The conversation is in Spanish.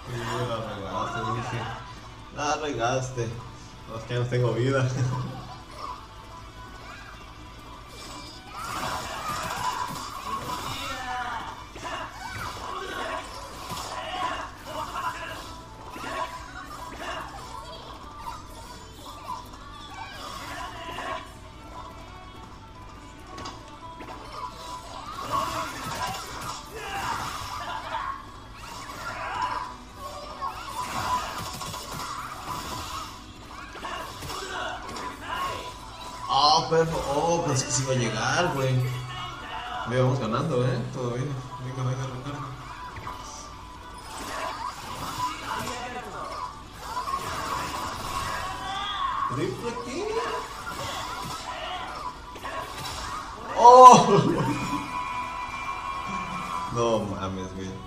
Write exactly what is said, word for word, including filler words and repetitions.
Sí, la regaste, dije. La regaste. No, es que ya no tengo vida. Ah, pero. Oh, pensé que se iba a llegar, güey. Oye, vamos ganando, eh. Todavía. Venga, venga, recarga. ¿Triple kill? ¡Oh! No mames, güey.